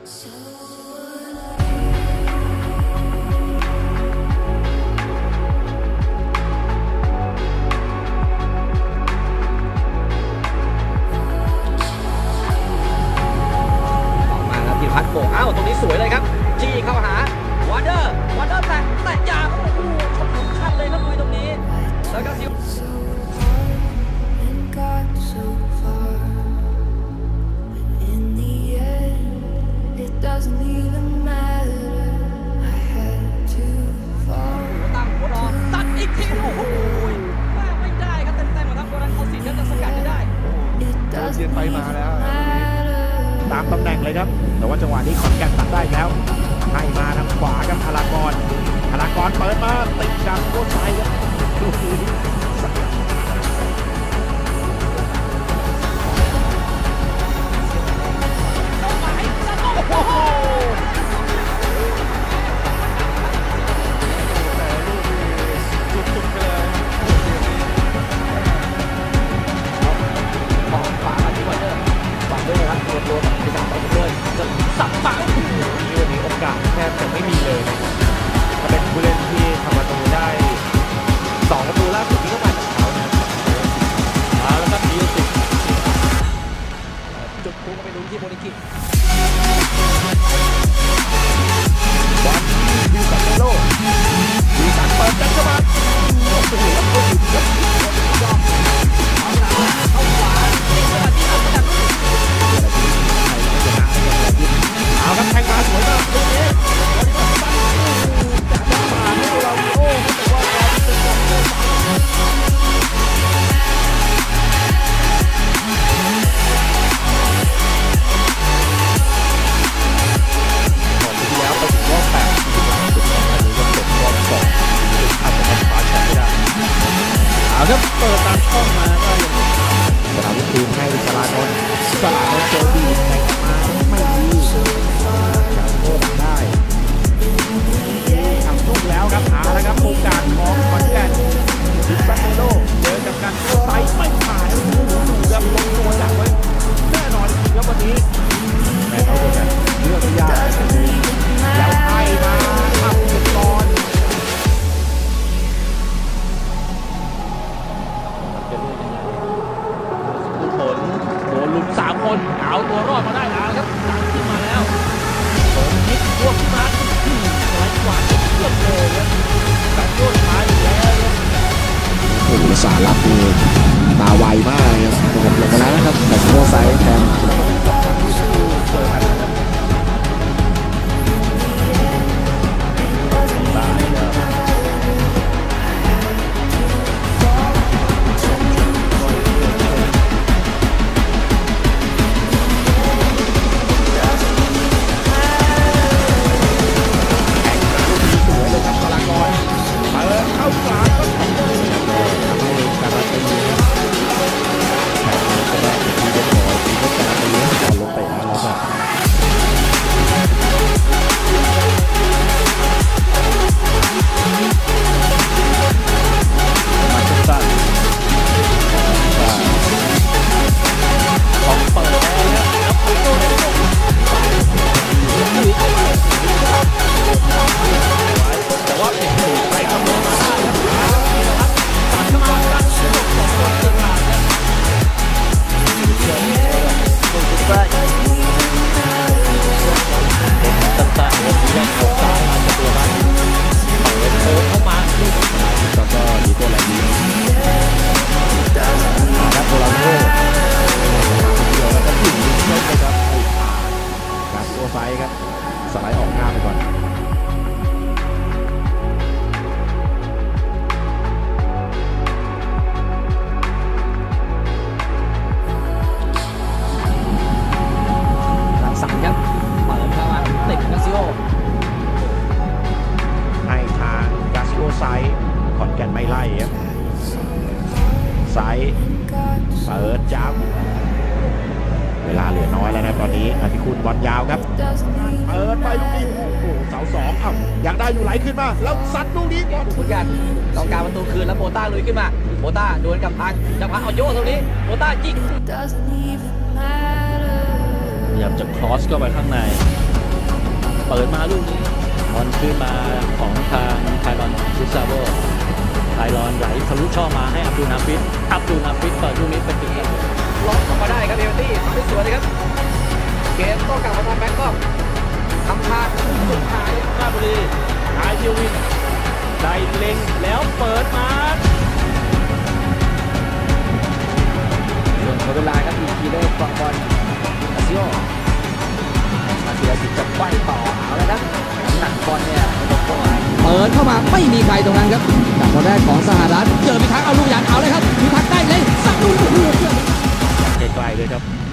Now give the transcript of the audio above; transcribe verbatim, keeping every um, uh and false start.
พัดโป่งอ้าวตรงนี้สวยเลยครับจี้เข้าหาวอเดอร์วอเดอร์แตะแตะยาวโอ้โหชนถึงขั้นเลยครับลุยตรงนี้แล้วก็ซิวตั้งหัวรอตัดอีกทีโอ้โหไม่ได้ครับเต็มๆครับโบราณเขาสินจะสกัดไม่ได้เสียนไปมาแล้วตามตำแหน่งเลยครับแต่ว่าจังหวะนี้ขอนแก่นตัดได้แล้วให้มาทางขวาครับพลากรพลากรเปิดมาติดกับโคชัยครับสับปังเรื่องนี้โอกาสแทบจะไม่มีเลยถ้าเป็นผู้เล่นที่ทำประตูได้สองประตูล่าสุดที่เข้ามาจากเขาเนี่ยแล้วก็มีสิบจุดพุ่งไปดูที่โมนิกิบอลวิวสันโลวิวสันเปิดกันเข้ามาโอ้โหแล้วก็หยุดครับยอมเอาหน้าเข้าขวาเอาครับแทงมาสวยมากตรงนี้จากด้านมาให้เราโอ้แต่ว่าเราเป็นกองเลยของที่แล้วไปถึงรอบแปดที่สุดสุดของอันนี้ก็เป็นรอบสองอาจจะทำฟาแชมป์ไม่ได้เอาครับเปิดตามช่องมาก็ยังสนามลูกทีมให้สลานนท์สลานนท์เจอดีแทงมาไม่ดีจากโคตรได้ทำลูกแล้วครับหาแล้วครับโอกาสของขอนแก่นดิสซานโลเจอกับการไซส์ไม่ผ่านดูครับลงตัวจากไว้แน่นอนจริงครับวันนี้แม่เขาจะเลือกยากแล้วไอ้มาทำจุดก่อนผลโดนลุมสามคนเอาตัวรอดมาได้แล้วครับขึ้นมาแล้วโดนยิงพวกขึ้นมาไหลกว่าเกือบเลยครับแต่โดนท้ายแล้วโอ้โหสารับนี่ตาไวมากครับผมลงมาแล้วนะครับแต่โค้ชไซส์แทนสไลด์ออกหน้าไปก่อนหลังสั่งครับเปิดเข้ามาติดกาซิโอให้ทางกาซิโอไซด์ขอนแก่นไม่ไล่ครับไซด์เปิดจับเวลาเหลือน้อยแล้วนะตอนนี้อธิคุณบอลยาวครับเปิดไปลูกนี้โอ้โหเสาสองอ่ะอยากได้อยู่ไหลขึ้นมาแล้วซัดลูกนี้บอลทุกอย่างต้องการประตูคืนแล้วโบต้าลุยขึ้นมาโบต้าโดนกับทางจะพาเอาโยตรงนี้โบต้ายิงพยายามจะครอสเข้าไปข้างในเปิดมาลูกนี้บอลขึ้นมาของทางไทรอนซิซาโวไทรอนไหลทะลุช่อมาให้อับดุลนาฟิสอับดุลนาฟิสเปิดลูกนี้เป็นจุดล็อกออกมาได้ครับเอเวอร์ตี้ทำได้สวยเลยครับเกมต้องกลับมาทำแบงก์ก็ทำพลาดสุดท้ายราชบุรีนายเทียวินได้เล็งแล้วเปิดมาส่วนหมดเวลาครับอีกีเล่กองบอลอาซิโอมาเสียสิทธิ์จะไขว้ต่อเอาแล้วนะน้ำหนักบอลเนี่ยเปิดเข้ามาไม่มีใครตรงนั้นครับจากคนแรกของสหรัฐเจอพิทักษ์เอาลูกยางเอาเลยครับพิทักษ์ได้เลยสักลูกโอ้โหไกลๆเลยครับ